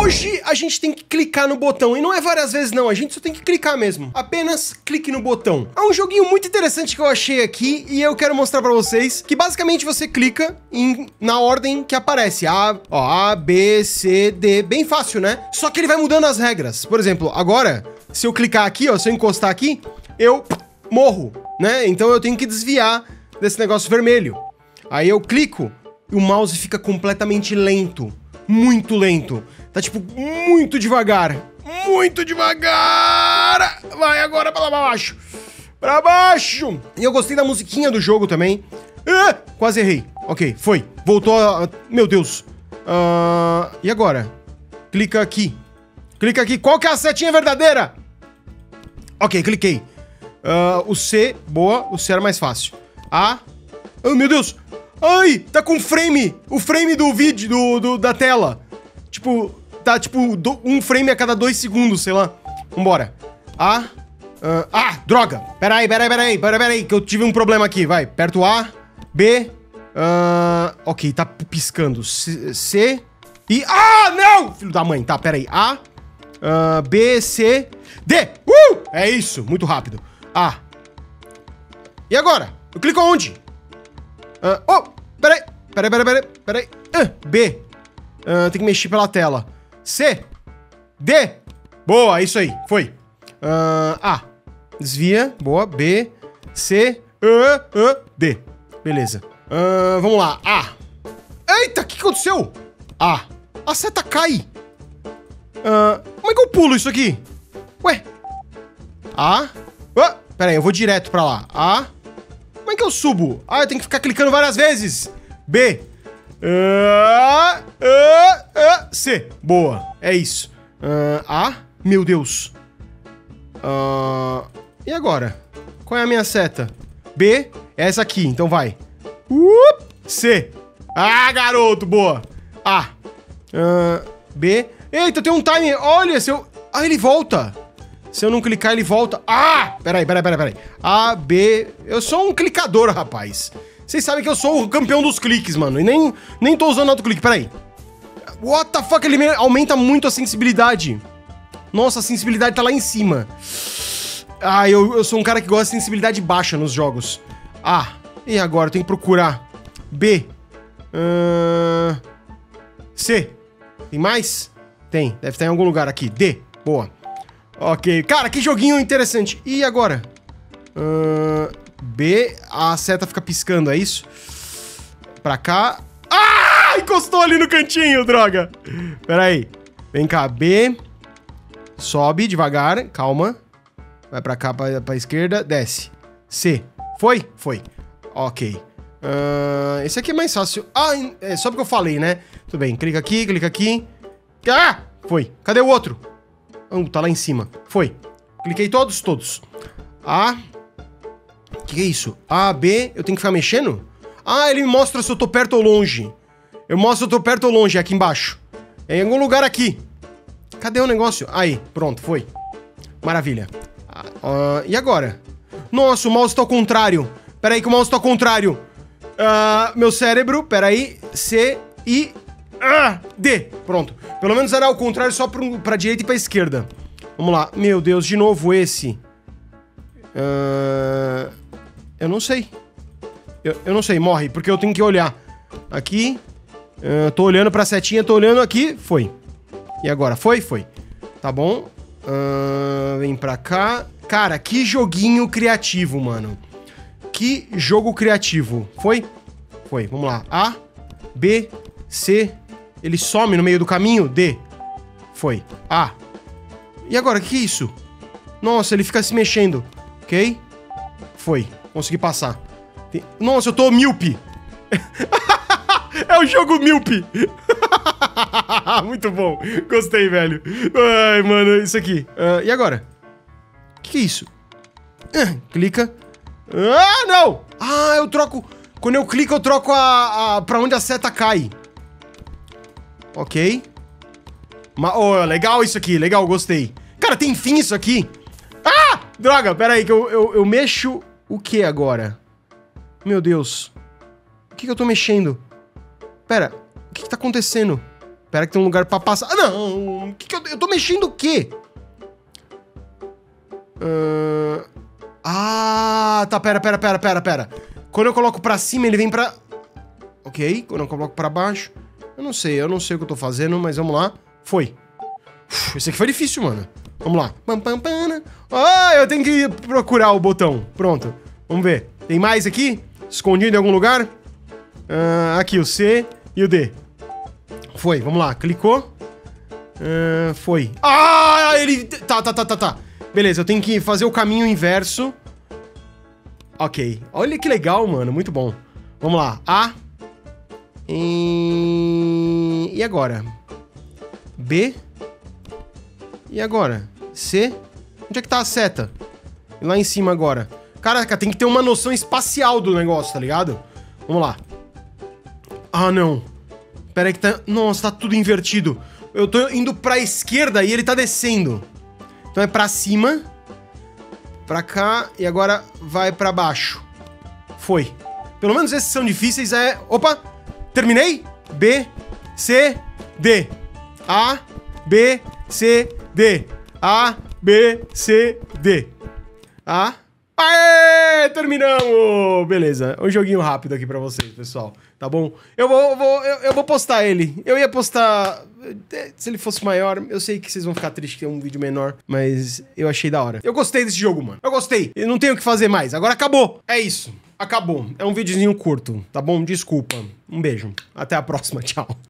Hoje a gente tem que clicar no botão, e não é várias vezes não, a gente só tem que clicar mesmo. Apenas clique no botão. É um joguinho muito interessante que eu achei aqui, e eu quero mostrar pra vocês, que basicamente você clica na ordem que aparece. A, B, C, D, bem fácil, né? Só que ele vai mudando as regras. Por exemplo, agora, se eu clicar aqui, ó, se eu encostar aqui, eu morro, né? Então eu tenho que desviar desse negócio vermelho. Aí eu clico e o mouse fica completamente lento. Muito lento. Tá, tipo, muito devagar. Muito devagar! Vai agora pra baixo. Pra baixo! E eu gostei da musiquinha do jogo também. Quase errei. Ok, foi. Voltou a... Meu Deus. E agora? Clica aqui. Clica aqui. Qual que é a setinha verdadeira? Ok, cliquei. O C, boa. O C era mais fácil. A... Oh, meu Deus! Ai, tá com frame! O frame do vídeo, da tela. Tipo, tá tipo um frame a cada 2 segundos, sei lá. Vambora. Droga! Peraí, que eu tive um problema aqui, vai. Aperto A, B, ok, tá piscando. C e... não! Filho da mãe, tá, peraí. A, B, C, D! É isso, muito rápido. A. E agora? Eu clico onde? Peraí. B. Tem que mexer pela tela. C. D. Boa, isso aí. Foi. A. Desvia. Boa. B. C. D. Beleza. Vamos lá. A. Eita, o que aconteceu? A. A seta cai. Como é que eu pulo isso aqui? Ué. A. Peraí, eu vou direto pra lá. A. Como é que eu subo? Eu tenho que ficar clicando várias vezes. B. C. Boa. É isso. A. Meu Deus. E agora? Qual é a minha seta? B. É essa aqui, então vai. C. Garoto, boa. A. B. Eita, tem um timer. Olha, se eu... ele volta. Se eu não clicar, ele volta. Peraí. A, B... Eu sou um clicador, rapaz. Vocês sabem que eu sou o campeão dos cliques, mano. E nem tô usando autoclique. Peraí. What the fuck? Ele aumenta muito a sensibilidade. Nossa, a sensibilidade tá lá em cima. Eu sou um cara que gosta de sensibilidade baixa nos jogos. E agora? Eu tenho que procurar. B. C. Tem mais? Tem. Deve estar em algum lugar aqui. D. Boa. Ok. Cara, que joguinho interessante. E agora? B. A seta fica piscando, é isso? Pra cá. Encostou ali no cantinho, droga. Pera aí. Vem cá. B. Sobe devagar. Calma. Vai pra cá, pra esquerda. Desce. C. Foi? Foi. Ok. Esse aqui é mais fácil. É só porque eu falei, né? Tudo bem. Clica aqui, clica aqui. Foi. Cadê o outro? Tá lá em cima. Foi. Cliquei todos? Todos. A. Que é isso? A, B. Eu tenho que ficar mexendo? Ele me mostra se eu tô perto ou longe. Eu mostro se eu tô perto ou longe, aqui embaixo. É em algum lugar aqui. Cadê o negócio? Aí, pronto, foi. Maravilha. E agora? Nossa, o mouse tá ao contrário. Pera aí que o mouse tá ao contrário. Meu cérebro, pera aí. C, I, D. Pronto. Pelo menos era ao contrário, só pra direita e pra esquerda. Vamos lá. Meu Deus, de novo esse. Eu não sei. Eu não sei, morre, porque eu tenho que olhar. Aqui. Tô olhando pra setinha, tô olhando aqui. Foi. E agora? Foi? Foi. Tá bom. Vem pra cá. Cara, que joguinho criativo, mano. Que jogo criativo. Foi? Foi. Vamos lá. A, B, C. Ele some no meio do caminho. D. Foi. A. E agora? O que é isso? Nossa, ele fica se mexendo. Ok? Foi. Consegui passar. Nossa, eu tô míope. É o jogo míope. Muito bom. Gostei, velho. Ai, mano, isso aqui. E agora? O que é isso? Clica. Não! Eu troco... Quando eu clico, eu troco pra onde a seta cai. Ok. Legal isso aqui. Legal, gostei. Cara, tem fim isso aqui. Droga, pera aí que eu mexo... O que agora? Meu Deus. O que eu tô mexendo? Pera, o que tá acontecendo? Espera que tem um lugar pra passar. Ah, não! Eu tô mexendo o quê? Tá, pera. Quando eu coloco pra cima, ele vem pra... Ok, quando eu coloco pra baixo... Eu não sei o que eu tô fazendo, mas vamos lá. Foi. Esse aqui foi difícil, mano. Vamos lá. Eu tenho que procurar o botão. Pronto. Vamos ver. Tem mais aqui? Escondido em algum lugar? Aqui, o C e o D. Foi, vamos lá. Clicou. Foi. Ele... Tá. Beleza, eu tenho que fazer o caminho inverso. Ok. Olha que legal, mano. Muito bom. Vamos lá. A. E agora? B. E agora? C. Onde é que tá a seta? Lá em cima agora. Caraca, tem que ter uma noção espacial do negócio, tá ligado? Vamos lá. Ah, não. Pera aí que tá... Nossa, tá tudo invertido. Eu tô indo pra esquerda e ele tá descendo. Então é pra cima. Pra cá. E agora vai pra baixo. Foi. Pelo menos esses são difíceis. Opa! Terminei? B, C, D. A, B, C, D. A, B, C, D. A. Aê! Terminamos! Beleza. Um joguinho rápido aqui pra vocês, pessoal. Tá bom? Eu vou postar ele. Eu ia postar... Se ele fosse maior, eu sei que vocês vão ficar tristes que é um vídeo menor, mas eu achei da hora. Eu gostei desse jogo, mano. Eu gostei. Eu não tenho o que fazer mais. Agora acabou. É isso. Acabou. É um videozinho curto, tá bom? Desculpa. Um beijo. Até a próxima. Tchau.